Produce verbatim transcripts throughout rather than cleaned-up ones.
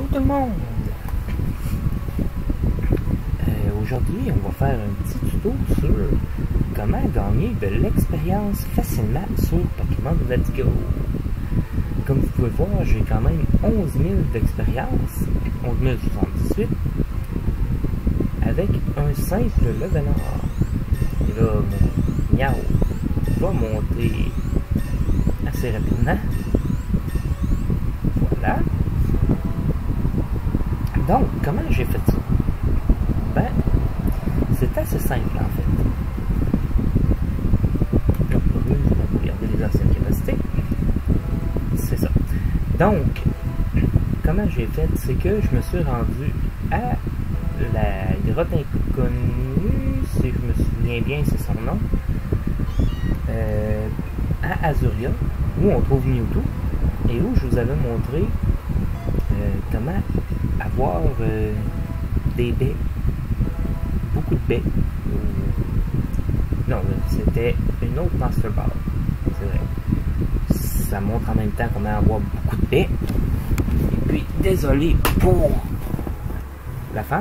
tout le monde! Euh, Aujourd'hui, on va faire un petit tuto sur comment gagner de l'expérience facilement sur Pokémon Let's Go. Comme vous pouvez voir, j'ai quand même onze mille d'expérience, onze mille soixante-dix-huit, avec un simple level up. Et là, mon miaou va monter assez rapidement. Voilà. Donc, comment j'ai fait ça? Ben, c'est assez simple en fait. Donc, je vais regarder les anciennes capacités. C'est ça. Donc, comment j'ai fait? C'est que je me suis rendu à la grotte inconnue, si je me souviens bien, c'est son nom, euh, à Azuria, où on trouve Mewtwo, et où je vous avais montré euh, comment avoir euh, des baies, beaucoup de baies. Non, c'était une autre Master Ball, c'est vrai. Ça montre en même temps comment avoir beaucoup de baies. Et puis, désolé pour la femme.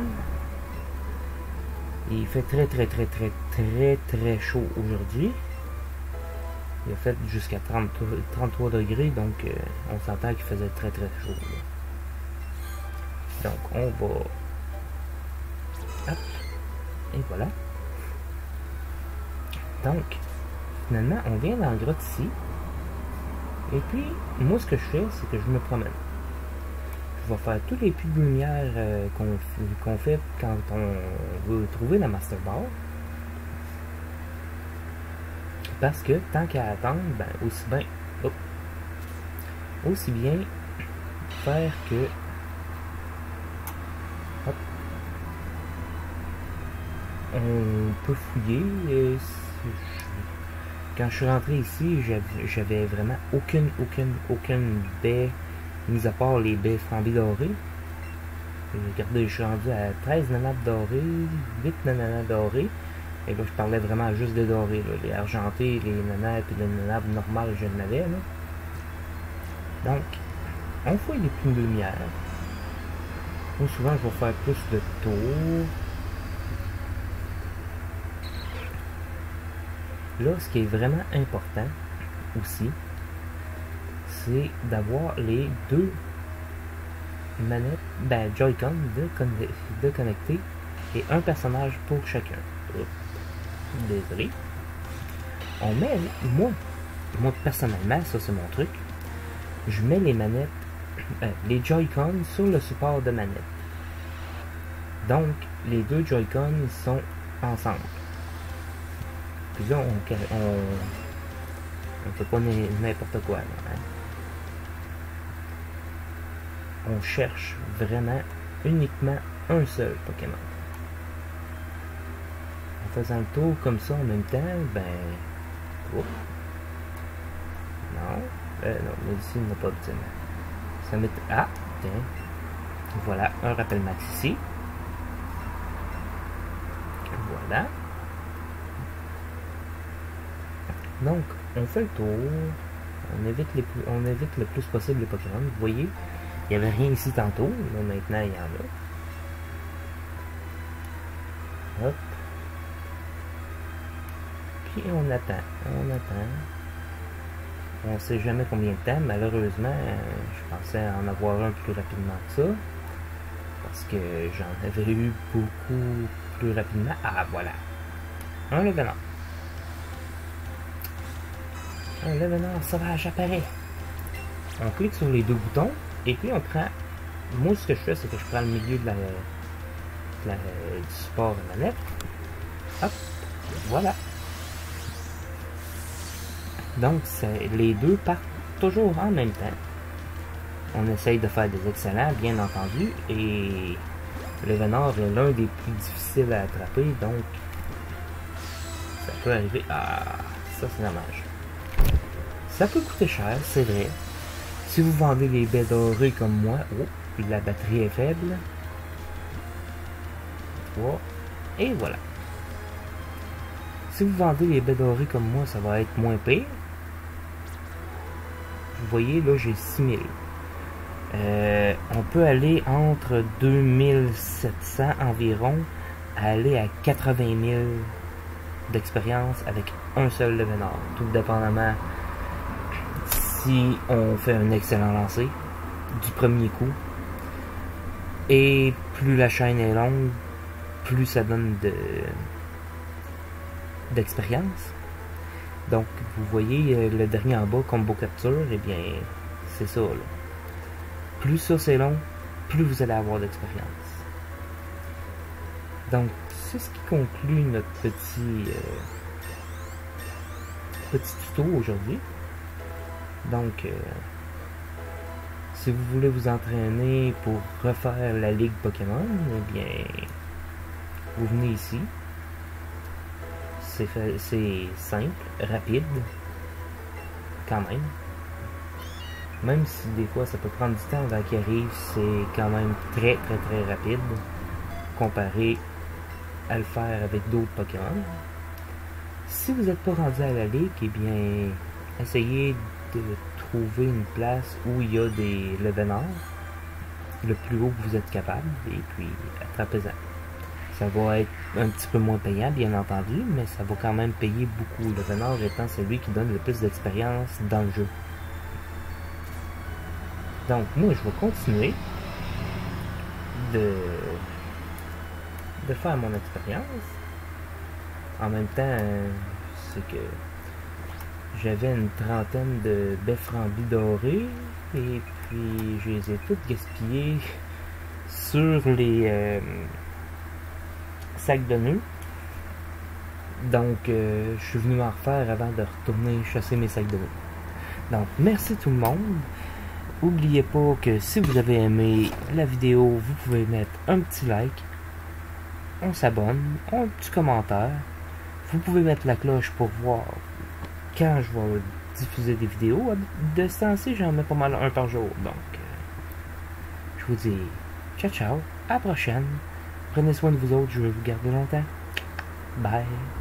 Il fait très très très très très très chaud aujourd'hui. Il a fait jusqu'à trente-trois degrés, donc euh, on s'entend qu'il faisait très très chaud. Là. Donc on va... Hop. Et voilà. Donc, finalement, on vient dans la grotte ici. Et puis, moi ce que je fais, c'est que je me promène. Je vais faire tous les puits de lumière euh, qu'on qu'on fait quand on veut trouver la Master Ball. Parce que tant qu'à attendre, ben aussi bien, hop, aussi bien faire que, hop, on peut fouiller. Et quand je suis rentré ici, j'avais vraiment aucune, aucune, aucune baie, mis à part les baies flambées dorées. Et regardez, je suis rendu à treize nanates dorées, huit nanates dorées. Et là, je parlais vraiment juste des dorés, là. Les argentés, les nanates et les nanates normales, je n'avais, là. Donc, on fouille les plumes de lumière. Moi, souvent, je vais faire plus de tours. Là, ce qui est vraiment important aussi, c'est d'avoir les deux manettes, ben, Joy-Con de, de connecter et un personnage pour chacun. Désolé. On met, moi, moi personnellement, ça c'est mon truc, je mets les manettes, euh, les Joy-Con sur le support de manette. Donc, les deux Joy-Con sont ensemble. Puis là, on on, on fait pas n'importe quoi. Là, hein. On cherche vraiment uniquement un seul Pokémon. En faisant le tour comme ça en même temps, ben... Oh. Non. Euh, non, mais ici, il n'y a pas de... Ça met... Ah, tiens. Voilà, un rappel max ici. Voilà. Donc, on fait le tour. On évite, les plus... on évite le plus possible les Pokémon. Vous voyez, il n'y avait rien ici tantôt. Là, maintenant, il y en a. Hop. Et on attend, on attend. On sait jamais combien de temps. Malheureusement, euh, je pensais en avoir un plus rapidement que ça. Parce que j'en avais eu beaucoup plus rapidement. Ah, voilà. Un level up. Un level up sauvage apparaît. On clique sur les deux boutons. Et puis on prend... Moi, ce que je fais, c'est que je prends le milieu de la, de la, du support de manette. Hop. Voilà. Donc, les deux partent toujours en même temps. On essaye de faire des excellents, bien entendu, et le Venard est l'un des plus difficiles à attraper, donc ça peut arriver. Ah, ça c'est dommage. Ça peut coûter cher, c'est vrai. Si vous vendez les baies dorées comme moi, oh, la batterie est faible. Oh, et voilà. Si vous vendez les baies dorées comme moi, ça va être moins pire. Vous voyez, là, j'ai six mille. Euh, on peut aller entre deux mille sept cents environ à aller à quatre-vingt mille d'expérience avec un seul level or, tout dépendamment si on fait un excellent lancer du premier coup. Et plus la chaîne est longue, plus ça donne de d'expérience. Donc vous voyez le dernier en bas, combo capture, et eh bien c'est ça là. Plus ça c'est long, plus vous allez avoir d'expérience. Donc c'est ce qui conclut notre petit euh, petit tuto aujourd'hui. Donc euh, si vous voulez vous entraîner pour refaire la ligue Pokémon, eh bien vous venez ici. C'est simple, rapide, quand même. Même si des fois ça peut prendre du temps avant qu'il arrive, c'est quand même très très très rapide comparé à le faire avec d'autres Pokémon. Si vous n'êtes pas rendu à la ligue, eh bien essayez de trouver une place où il y a des level or le plus haut que vous êtes capable, et puis attrapez-en. Ça va être un petit peu moins payant, bien entendu, mais ça va quand même payer beaucoup. Le level or étant celui qui donne le plus d'expérience dans le jeu. Donc, moi, je vais continuer de, de faire mon expérience. En même temps, c'est que j'avais une trentaine de befframbis dorés, et puis je les ai toutes gaspillées sur les... Euh, sac de nœuds. Donc euh, je suis venu m'en refaire avant de retourner chasser mes sacs de nœuds. Donc merci tout le monde. N'oubliez pas que si vous avez aimé la vidéo, vous pouvez mettre un petit like, on s'abonne, un petit commentaire. Vous pouvez mettre la cloche pour voir quand je vais diffuser des vidéos. De ce temps-ci, j'en mets pas mal un par jour. Donc euh, je vous dis ciao ciao, à la prochaine. Prenez soin de vous autres, je vais vous garder longtemps. Bye.